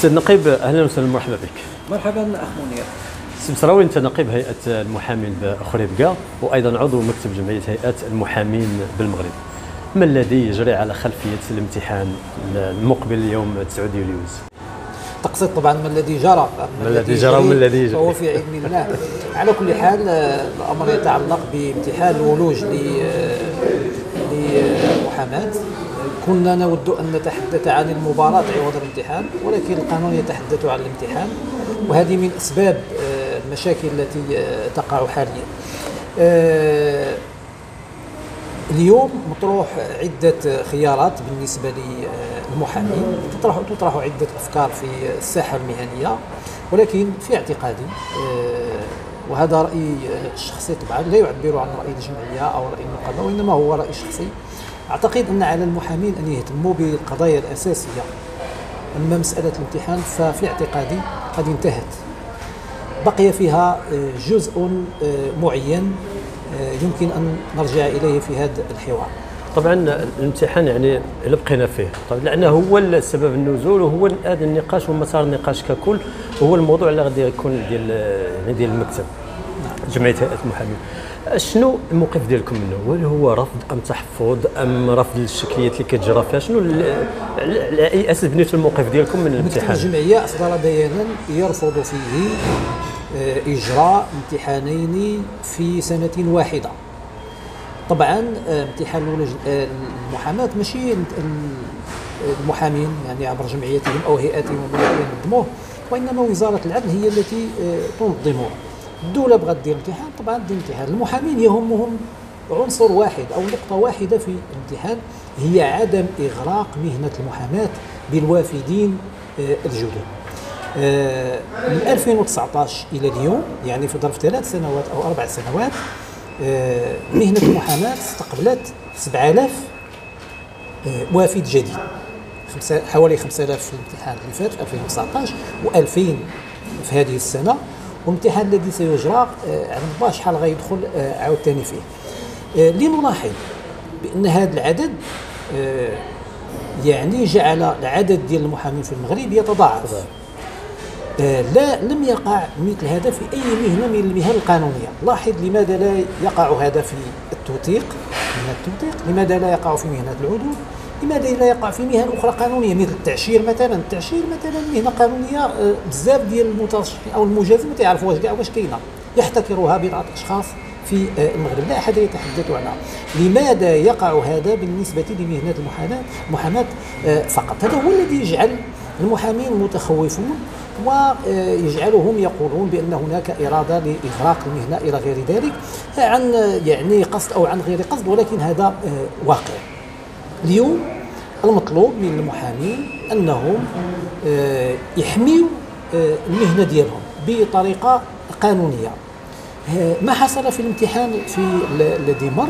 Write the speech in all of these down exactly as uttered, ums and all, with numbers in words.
سيد نقيب، اهلا وسهلا، مرحبا بك. مرحبا اخ منير. سي مسراوي، انت نقيب هيئه المحامين بخريبكا وايضا عضو مكتب جمعيه هيئه المحامين بالمغرب. ما الذي يجري على خلفيه الامتحان المقبل اليوم تسعة يوليوز؟ تقصد طبعا ما الذي جرى ما الذي جرى وما الذي يجري فهو في علم الله. على كل حال الامر يتعلق بامتحان الولوج للمحاماه. كنا نود ان نتحدث عن المباراه عوض الامتحان، ولكن القانون يتحدث عن الامتحان، وهذه من اسباب المشاكل التي تقع حاليا. اليوم مطروح عدة خيارات بالنسبة للمحامين، تطرح تطرح عدة أفكار في الساحة المهنية، ولكن في اعتقادي، وهذا رأيي الشخصي طبعا لا يعبر عن رأي الجمعية أو رأي النقابة، وإنما هو رأي شخصي. أعتقد أن على المحامين أن يهتموا بالقضايا الأساسية. أما مسألة الامتحان ففي اعتقادي قد انتهت، بقي فيها جزء معين يمكن أن نرجع إليه في هذا الحوار. طبعا الامتحان يعني اللي بقينا فيه طبعا لأنه هو السبب النزول، وهو هذا النقاش ومسار النقاش ككل، وهو الموضوع اللي غادي يكون ديال يعني ديال المكتب جمعية هيئة المحامين. شنو الموقف ديالكم منه؟ هل هو رفض أم تحفظ أم رفض الشكليات اللي كتجرى فيها؟ شنو على أي أساس بنيتوا الموقف ديالكم من الامتحان؟ الجمعية أصدر بيانا يرفض فيه إجراء امتحانين في سنة واحدة. طبعا امتحان المحاماة ماشي المحامين يعني عبر جمعيتهم أو هيئاتهم ينظموه، وإنما وزارة العدل هي التي تنظمه. الدولة بغات دير امتحان، طبعا دير امتحان. المحامين يهمهم عنصر واحد أو نقطة واحدة في الامتحان، هي عدم إغراق مهنة المحاماة بالوافدين الجدد. من ألفين وتسعطاش إلى اليوم، يعني في ظرف ثلاث سنوات أو أربع سنوات، مهنة المحاماة استقبلت سبعة آلاف وافد جديد، حوالي خمسة آلاف في الامتحان اللي فات في ألفين وتسعطاش وألفين في هذه السنة، والامتحان الذي سيجرى على الله شحال غيدخل عاوتاني فيه. لنلاحظ بأن هذا العدد يعني جعل العدد ديال المحامين في المغرب يتضاعف. لا لم يقع مثل هذا في أي مهنة من المهن القانونية. لاحظ لماذا لا يقع هذا في التوثيق، مهنة التوثيق، لماذا لا يقع في مهنة العدول، لماذا لا يقع في مهن أخرى قانونية مثل التعشير مثلا. التعشير مثلا مهنة قانونية بزاف ديال المترشحين أو المجازين ما تعرفوهاش كاع واش كاينة، يحتكرها بضعة أشخاص في المغرب، لا أحد يتحدث عنها. لماذا يقع هذا بالنسبة لمهنة المحاماة المحاماة فقط؟ هذا هو الذي يجعل المحامين متخوفون ويجعلهم يقولون بأن هناك إرادة لإغراق المهنة إلى غير ذلك، عن يعني قصد أو عن غير قصد، ولكن هذا واقع. اليوم المطلوب من المحامين أنهم يحميوا المهنة ديالهم بطريقة قانونية. ما حصل في الامتحان في الذي مر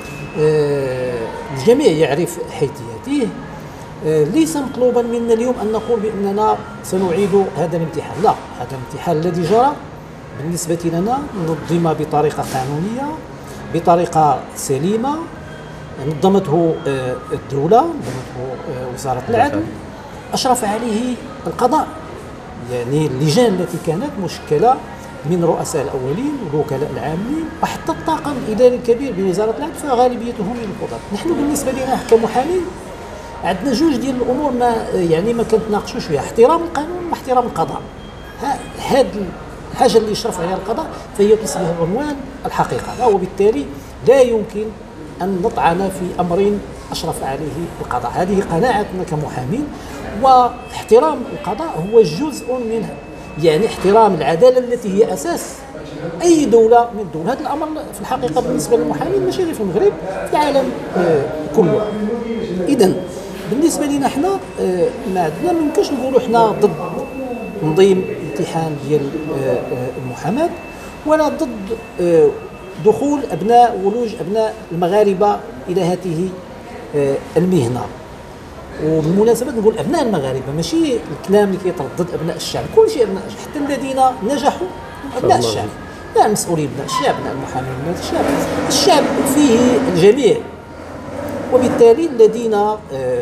الجميع يعرف حيثياته. ليس مطلوبا منا اليوم أن نقول بأننا سنعيد هذا الامتحان، لا، هذا الامتحان الذي جرى بالنسبة لنا نظم بطريقة قانونية، بطريقة سليمة، نظمته الدولة، نظمته وزارة العدل، أشرف عليه القضاء، يعني اللجان التي كانت مشكلة من رؤساء الأولين والوكلاء العامين وحتى الطاقم الإداري الكبير بوزارة العدل، فغالبيتهم من القضاة. نحن بالنسبة لنا كمحامين عندنا جوج ديال الامور ما يعني ما كنتناقشوش فيها، احترام القانون واحترام القضاء. هذه الحاجه اللي يشرف عليها القضاء فهي تصبح عنوان الحقيقه، وبالتالي لا يمكن ان نطعن في امر اشرف عليه القضاء. هذه قناعتنا كمحامين، واحترام القضاء هو جزء من يعني احترام العداله التي هي اساس اي دوله من الدول. هذا الامر في الحقيقه بالنسبه للمحامين ماشي غير في المغرب، في العالم كله. اذا بالنسبه لنا حنا ما عندنا، ما يمكنش نقولوا حنا ضد تنظيم امتحان ديال المحاماه، ولا ضد دخول ابناء ولوج ابناء المغاربه الى هذه المهنه. وبالمناسبه نقول ابناء المغاربه، ماشي الكلام اللي كيتردد ابناء الشعب، كل شيء ابناء، حتى الذين نجحوا ابناء الشعب، لا المسؤولين ابناء الشعب، ابناء المحامين ابناء الشعب. الشعب فيه الجميع، وبالتالي الذين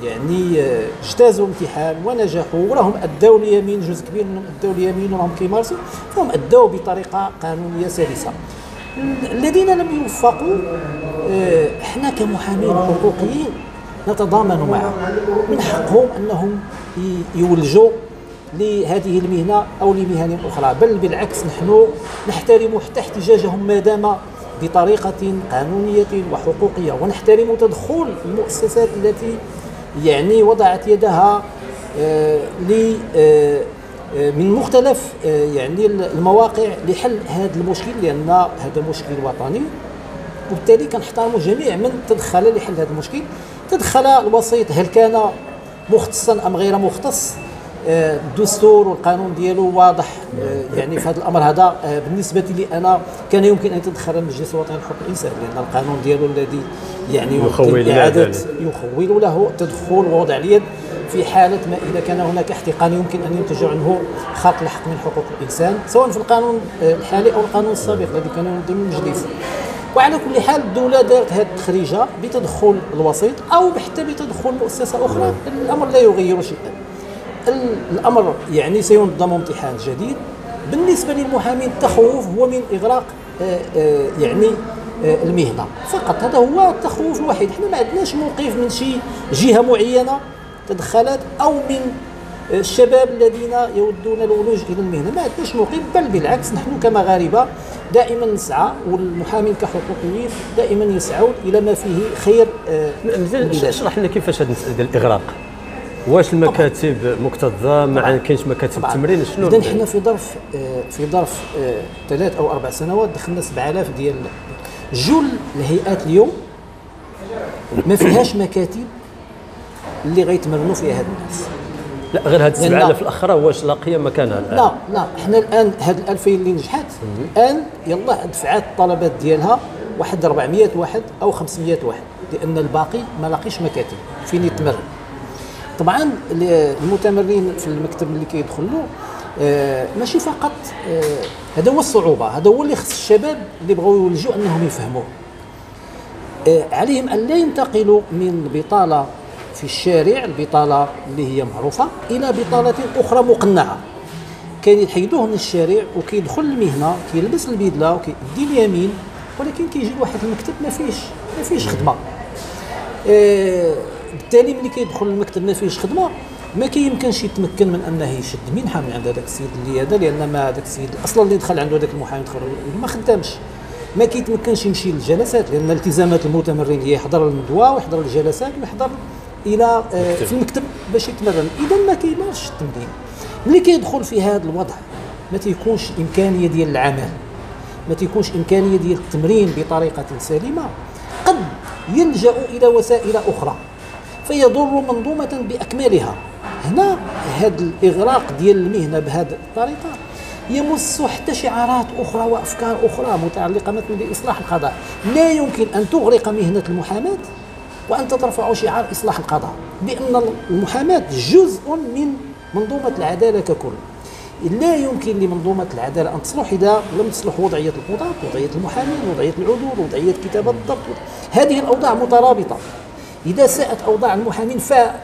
يعني آه، اجتازوا الامتحان ونجحوا وراهم ادوا اليمين، جزء كبير منهم ادوا اليمين وراهم كيمارسوا، فهم ادوا بطريقه قانونيه سلسه. الذين لم يوفقوا آه، احنا كمحامين حقوقيين نتضامن معهم، من حقهم انهم يولجوا لهذه المهنه او لمهن اخرى، بل بالعكس نحن نحترم حتى احتجاجهم ما دام بطريقه قانونيه وحقوقيه، ونحترم تدخل المؤسسات التي يعني وضعت يدها آه ل آه من مختلف آه يعني المواقع لحل هذا المشكل، لان هذا مشكل وطني، وبالتالي كنحترموا جميع من تدخل لحل هذا المشكل. تدخل الوسيط هل كان مختصا ام غير مختص، الدستور والقانون ديالو واضح يعني في هذا الامر هذا. بالنسبه لي انا كان يمكن ان يتدخل المجلس الوطني لحقوق الانسان، لان القانون ديالو الذي يعني يخول اعاده يخول له التدخل ووضع اليد في حاله ما اذا كان هناك احتقان يمكن ان ينتج عنه خرق الحق من حقوق الانسان، سواء في القانون الحالي او القانون السابق الذي كان ينظم المجلس. وعلى كل حال الدوله دارت هذه التخريجه بتدخل الوسيط او حتى بتدخل مؤسسه اخرى، الامر لا يغير شيئا. الامر يعني سينظم امتحان جديد. بالنسبه للمحامين التخوف هو من اغراق آآ آآ يعني آآ المهنه فقط، هذا هو التخوف الوحيد. احنا ما عندناش موقف من شي جهه معينه تدخلت او من الشباب الذين يودون الولوج الى المهنه، ما عندناش موقف، بل بالعكس نحن كمغاربه دائما نسعى، والمحامين كحقوقيين دائما يسعون الى ما فيه خير. اشرح لنا كيفاش هذه المساله ديال الاغراق، واش المكاتب مكتظه ما كاينش مكاتب التمرين شنو؟ اذا حنا في ظرف في ظرف ثلاث او اربع سنوات دخلنا سبعة آلاف ديال جل الهيئات اليوم ما فيهاش مكاتب اللي غيتمرنوا فيها هاد الناس. لا غير هاد سبعة آلاف الاخرى واش لاقيه مكانها الان؟ لا لا احنا الان هاد الألفين اللي نجحت الان يلا دفعات الطلبات ديالها واحد أربعمائة واحد او خمسمائة واحد، لان الباقي ما لاقيش مكاتب فين يتمرن. طبعا المتمرين في المكتب اللي كيدخل له آه ماشي فقط آه هذا هو الصعوبه، هذا هو اللي خص الشباب اللي بغاو يولجوا انهم يفهموه. آه عليهم ان لا ينتقلوا من بطاله في الشارع، البطاله اللي هي معروفه، الى بطاله اخرى مقنعه. كاين يحيدوه من الشارع وكيدخل المهنه كيلبس البدله وكيدي اليمين، ولكن كيجي لواحد المكتب ما فيش ما فيش خدمه. آه بالتالي ملي كيدخل المكتب ما فيهش خدمه ما كيمكنش يتمكن من انه يشد منحه من عند هذاك السيد اللي هذا، لان ما هذاك السيد اصلا اللي دخل عنده هذاك المحامي دخل ما خدامش، ما كيتمكنش يمشي للجلسات، لان التزامات المتمرن هي يحضر الندوه ويحضر الجلسات ويحضر الى آه في المكتب باش يتمرن. اذا ما كيمارسش التمرين. ملي كيدخل في هذا الوضع ما تيكونش امكانيه ديال العمل، ما تيكونش امكانيه ديال التمرين بطريقه سليمه، قد يلجأ الى وسائل اخرى فيضر منظومة بأكملها. هنا هذا الإغراق ديال المهنة بهذه الطريقة يمس حتى شعارات أخرى وأفكار أخرى متعلقة مثلا بإصلاح القضاء. لا يمكن أن تغرق مهنة المحاماة وأنت ترفع شعار إصلاح القضاء، لأن المحاماة جزء من منظومة العدالة ككل. لا يمكن لمنظومة العدالة أن تصلح إذا لم تصلح وضعية القضاة، وضعية المحامين، وضعية العدول، وضعية كتابة الضبط. هذه الأوضاع مترابطة. إذا ساءت أوضاع المحامين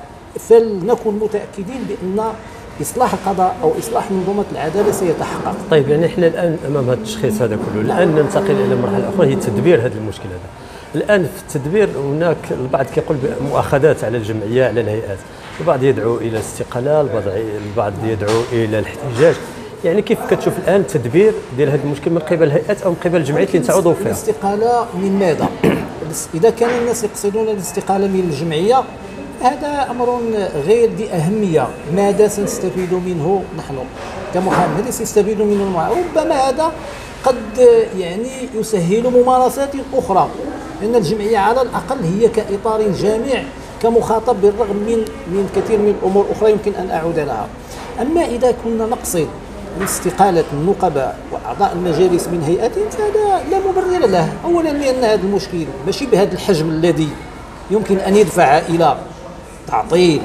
فلنكن متأكدين بأن إصلاح القضاء أو إصلاح منظومة العدالة سيتحقق. طيب يعني إحنا الآن أمام هذا التشخيص هذا كله، الآن ننتقل إلى مرحلة أخرى هي تدبير هذا المشكل هذا. الآن في التدبير هناك البعض كيقول بمؤاخذات على الجمعية على الهيئات، البعض يدعو إلى الاستقلال، البعض يدعو إلى الاحتجاج. يعني كيف كتشوف الآن التدبير ديال هذا المشكل من قبل الهيئات أو من قبل الجمعيات اللي أنت عضو فيها؟ الاستقالة من ماذا؟ إذا كان الناس يقصدون الاستقالة من الجمعية هذا أمر غير ذي أهمية. ماذا سنستفيد منه نحن كمحامين؟ هذا سيستفيد منه المحامين. ربما هذا قد يعني يسهل ممارسات أخرى، لأن الجمعية على الأقل هي كإطار جامع كمخاطب، بالرغم من من كثير من الأمور الأخرى يمكن أن أعود لها. أما إذا كنا نقصد استقالة النقباء وأعضاء المجالس من هيئتهم فهذا لا مبرر له. أولا لأن هذا المشكل ماشي بهذا الحجم الذي يمكن أن يدفع إلى تعطيل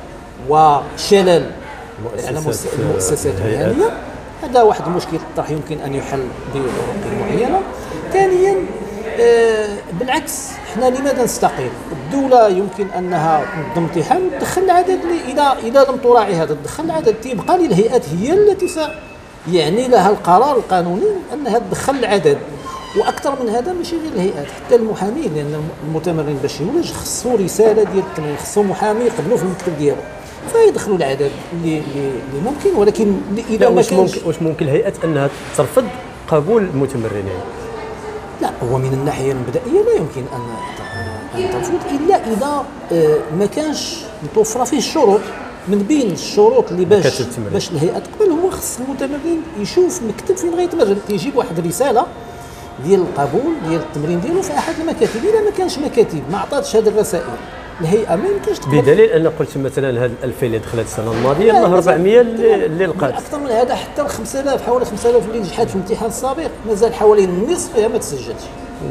وشلل على المؤسسات المهنية. هذا واحد المشكل طرح يمكن أن يحل بطرق معينة. ثانيا آه بالعكس احنا لماذا نستقيل؟ الدوله يمكن انها تنظم امتحان وتدخل العدد اللي اذا اذا لم تراعي هذا تدخل العدد، تيبقى للهيئات هي التي س يعني لها القرار القانوني انها تدخل العدد. واكثر من هذا ماشي غير الهيئات، حتى المحامين، لان المتمرن باش يولج خصو رساله ديال التمرين، خصو محامي يقبلوه في المكتب ديالو فيدخلوا العدد اللي اللي ممكن. ولكن اذا ما واش ممكن واش ممكن الهيئات انها ترفض قبول المتمرنين؟ لا، هو من الناحيه المبدئيه لا يمكن ان ان ترفض الا اذا ما كانش متوفره فيه الشروط. من بين الشروط اللي باش باش الهيئه تقبل هو خص المتمرن يشوف مكتب فين غيتمرن، تيجيب واحد الرساله ديال القبول ديال التمرين ديالو في احد المكاتب. اذا ما كانش مكاتب ما عطاتش هذه الرسائل الهيئه ما يمكنش تقبل، بدليل ان قلت مثلا هاد ألفين اللي دخلت السنه الماضيه الله أربعمائة اللي, اللي لقات اكثر من هذا، حتى خمسة آلاف حوالي خمسة آلاف اللي نجحت في الامتحان السابق مازال حوالي النصف فيها ما تسجلش.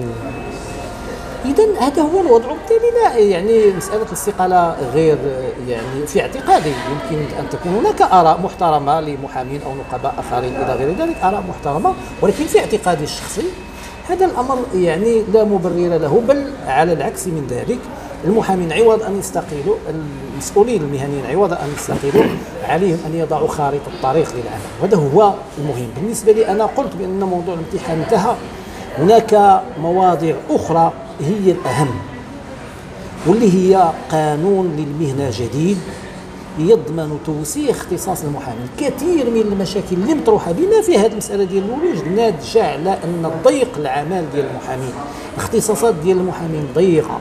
إذا هذا هو الوضع. وبالتالي لا يعني مسألة الاستقالة غير يعني في اعتقادي يمكن أن تكون هناك آراء محترمة لمحامين أو نقباء آخرين إلى غير ذلك، آراء محترمة، ولكن في اعتقادي الشخصي هذا الأمر يعني لا مبرر له، بل على العكس من ذلك. المحامين عوض أن يستقيلوا، المسؤولين المهنيين عوض أن يستقيلوا عليهم أن يضعوا خارطة الطريق للعمل، وهذا هو المهم. بالنسبة لي أنا قلت بأن موضوع الامتحان انتهى، هناك مواضيع أخرى هي الأهم، واللي هي قانون للمهنة جديد يضمن توسيع اختصاص المحامين. كثير من المشاكل اللي مطروحة بما في هذه المسألة ديال الولوج ناتجة على أن ضيق العمل ديال المحامين، الاختصاصات ديال المحامين ضيقة،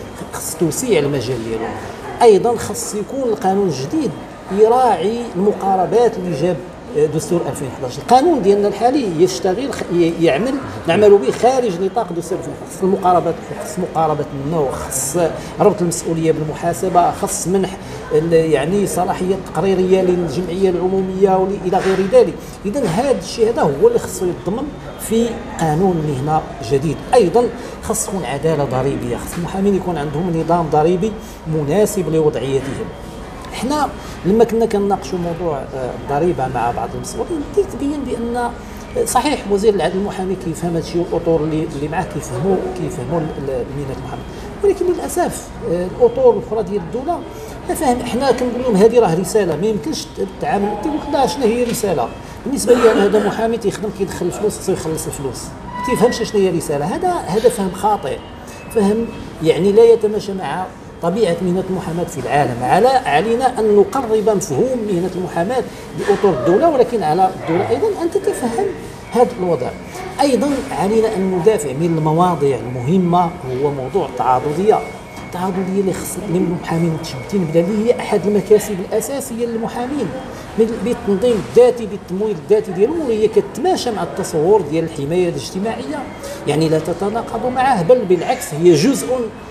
خص توسيع المجال ديالهم. أيضا خص يكون القانون الجديد يراعي المقاربات اللي جاب دستور ألفين وأحد عشر. القانون ديالنا الحالي يشتغل يعمل نعمل به خارج نطاق دستور ألفين وأحد عشر. خص المقاربات، خص مقاربة النوع، خص ربط المسؤولية بالمحاسبة، خص منح يعني صلاحية تقريرية للجمعية العمومية والى غير ذلك. إذا هذا الشيء هذا هو اللي خصو يتضمن في قانون مهنة جديد. أيضا خص تكون عدالة ضريبية، خص المحامين يكون عندهم نظام ضريبي مناسب لوضعيتهم. احنا لما كنا كنناقشوا موضوع الضريبه مع بعض المسؤولين تبين بان صحيح وزير العدل المحامي كيفهم هذا الشيء والاطر اللي اللي معاه كيفهموا كيفهموا المهنه المحامي، ولكن للاسف الاطر الاخرى ديال الدوله ما فاهم. احنا كنقول لهم هذه راه رساله ما يمكنش تتعامل. تيقول لا شنو هي رساله؟ بالنسبه لي انا هذا محامي تيخدم كيدخل الفلوس خصو يخلص الفلوس، ما تيفهمش شنو هي رساله. هذا هذا فهم خاطئ، فهم يعني لا يتماشى مع طبيعة مهنة المحاماة في العالم. على علينا أن نقرب مفهوم مهنة المحاماة بأطر الدولة، ولكن على الدولة أيضا أن تتفهم هذا الوضع. أيضا علينا أن ندافع من المواضيع المهمة هو موضوع التعاضدية. التعاضدية اللي خص المحامين متشبتين بلا، اللي هي أحد المكاسب الأساسية للمحامين بالتنظيم الذاتي بالتمويل الذاتي ديالهم، وهي كتماشى مع التصور ديال الحماية الاجتماعية، يعني لا تتناقض معه بل بالعكس هي جزء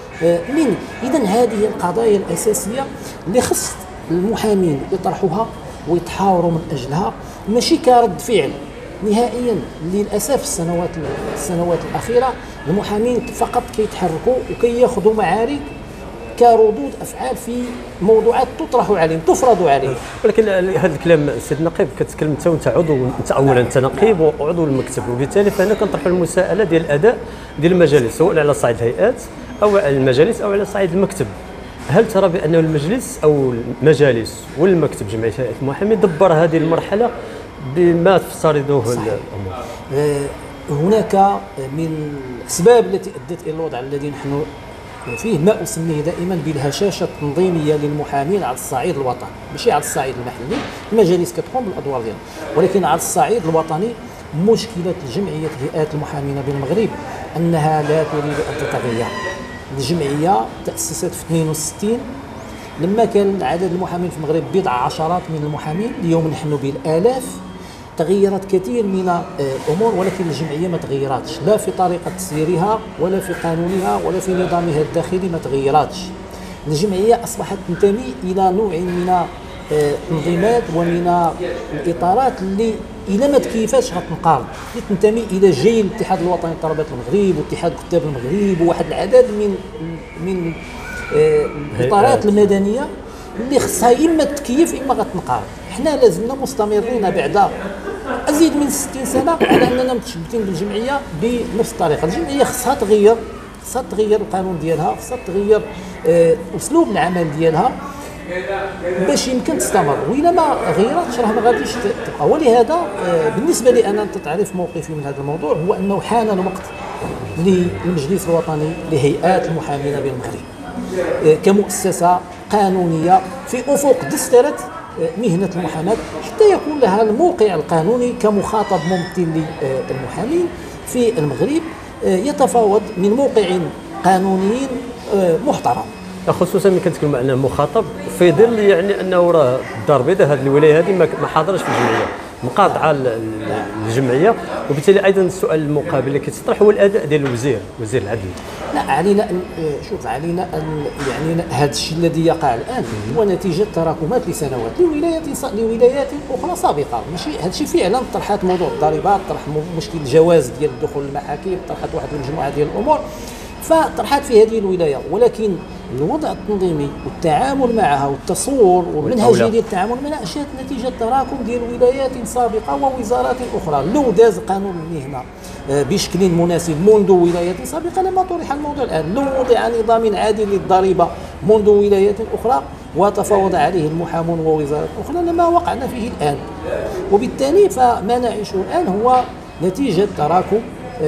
من. إذن هذه القضايا الأساسية اللي خص المحامين يطرحوها ويتحاوروا من أجلها، ماشي كرد فعل نهائيا. للأسف السنوات السنوات الأخيرة المحامين فقط كيتحركوا وكياخذوا معارك كردود أفعال في موضوعات تطرح عليهم تفرض عليهم. ولكن هذا الكلام سيد النقيب كتكلم انت وانت عضو، انت اولا انت نقيب وعضو المكتب، وبالتالي فهنا كنطرحوا المساءله ديال الاداء ديال المجالس سواء على صعيد الهيئات او على المجالس او على صعيد المكتب. هل ترى بان المجلس او المجالس والمكتب جمعيه هيئه المحامين دبر هذه المرحله بما تفترضه الامور؟ آه هناك من الاسباب التي ادت الى الوضع الذي نحن فيه ما اسميه دائما بالهشاشه التنظيميه للمحامين على الصعيد الوطني، ماشي على الصعيد المحلي. المجالس كتقوم بالادوار ديالها، ولكن على الصعيد الوطني مشكله جمعيه هيئات المحامين بالمغرب انها لا تريد ان تتغير. الجمعيه تاسست في اثنين وستين لما كان عدد المحامين في المغرب بضع عشرات من المحامين، اليوم نحن بالالاف. تغيرت كثير من الامور، ولكن الجمعيه ما تغيراتش لا في طريقه تسييرها ولا في قانونها ولا في نظامها الداخلي، ما تغيراتش. الجمعيه اصبحت تنتمي الى نوع من التنظيمات ومن الاطارات اللي الى ما تكيفاش غتنقرض، تنتمي الى جيل الاتحاد الوطني للطلبه المغرب واتحاد كتاب المغرب وواحد العدد من من الاطارات المدنيه اللي خصها اما تكيف اما غتنقرض. حنا لازمنا مستمرين بعد ازيد من ستين سنه على اننا متشبتين بالجمعيه بنفس الطريقه. الجمعيه خصها تغير، خصها تغير القانون ديالها، خصها تغير آه اسلوب العمل ديالها باش يمكن تستمر، وإلا ما غيرتش راه ما غاديش تبقى. ولهذا آه بالنسبه لي انا تعرف موقفي من هذا الموضوع هو انه حان الوقت للمجلس الوطني لهيئات المحامين بالمغرب آه كمؤسسه قانونيه في افق دسترة مهنة المحاماة، حتى يكون لها الموقع القانوني كمخاطب ممثل للمحامين في المغرب يتفاوض من موقع قانوني محترم. خصوصا ملي كنتكلم على مخاطب في ظل يعني انه راه الدار البيضاء هذه الولايه هذه ما حاضرش في الجمعيه، مقاطعه الجمعيه، وبالتالي ايضا السؤال المقابل اللي كيتطرح هو الاداء ديال الوزير وزير العدل. لا علينا شوف علينا ان يعني هذا الشيء الذي يقع الان هو نتيجه تراكمات لسنوات لولايات لولايات اخرى سابقه، ماشي هذا الشيء فعلا طرحات موضوع الضريبات، طرح مشكل الجواز ديال الدخول للمحاكم، طرحت واحد المجموعه ديال الامور فطرحت في هذه الولايه، ولكن الوضع التنظيمي والتعامل معها والتصور والمنهجيه ديال التعامل معها اشياء نتيجه تراكم ديال ولايات سابقه ووزارات اخرى. لو داز قانون المهنه بشكل مناسب منذ ولايات سابقه لما طرح الموضوع الان، لو وضع نظام عادل للضريبه منذ ولايات اخرى وتفاوض عليه المحامون ووزارات اخرى لما وقعنا فيه الان. وبالتالي فما نعيشه الان هو نتيجه تراكم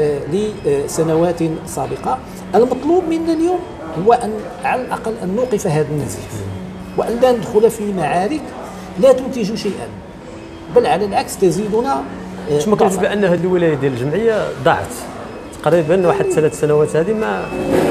لسنوات سابقه. المطلوب منا اليوم هو أن على الأقل أن نوقف هذا النزيف وأن لا ندخل في معارك لا تنتج شيئا، بل على العكس تزيدنا. ما كنتش بأن هذه الولاية ديال الجمعية ضاعت تقريبا واحد ثلاث سنوات هذه، ما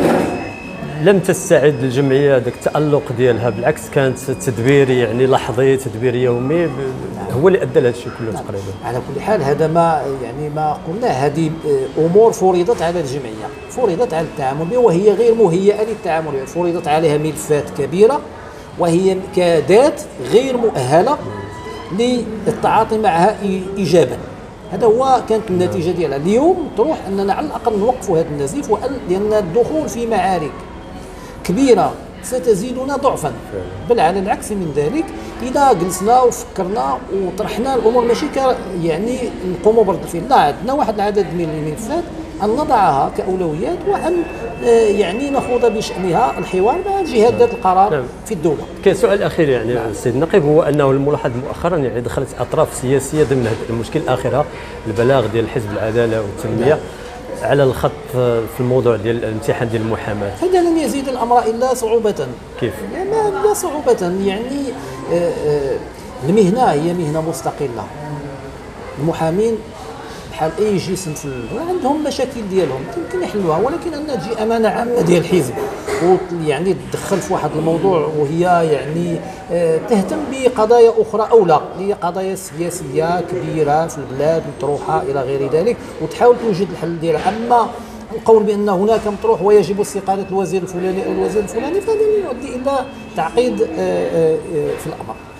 لم تستعد الجمعية ذاك التألق ديالها، بالعكس كانت تدبير يعني لحظي تدبير يومي هو اللي ادى لهذا الشيء كله تقريبا. على كل حال هذا ما يعني ما قلنا، هذه امور فرضت على الجمعيه، فرضت على التعامل بها وهي غير مهيئه للتعامل بها، فرضت عليها ملفات كبيره وهي كذات غير مؤهله للتعاطي معها ايجابا. هذا هو كانت النتيجه ديالها. اليوم تروح اننا على الاقل نوقفوا هذا النزيف، لان الدخول في معارك كبيره ستزيدنا ضعفا، بل على العكس من ذلك اذا جلسنا وفكرنا وطرحنا الامور ماشي يعني نقوموا برد الفعل، لا عندنا واحد العدد من الملفات ان نضعها كاولويات وان يعني نخوض بشانها الحوار مع الجهات ذات القرار نعم. في الدوله. كاين سؤال اخير يعني نعم. السيد النقيب، هو انه الملاحظ مؤخرا يعني دخلت اطراف سياسيه ضمن هذا المشكل الاخره البلاغ ديال حزب العداله والتنميه نعم. على الخط في الموضوع ديال الامتحان ديال المحاماه. هذا لن يزيد الامر الا صعوبه. كيف؟ يعني لا صعوبه، يعني المهنه هي مهنه مستقله. المحامين بحال اي جسم في عندهم مشاكل ديالهم يمكن يحلوها، ولكن ان تجي امانه عامه ديال الحزب ويعني تدخل في واحد الموضوع وهي يعني تهتم بقضايا اخرى او لا، هي قضايا سياسيه كبيره في البلاد مطروحه الى غير ذلك وتحاول توجد الحل ديالها. اما القول بان هناك مطروح ويجب استقاله الوزير الفلاني او الوزير الفلاني فهذا يؤدي الى تعقيد في الامر.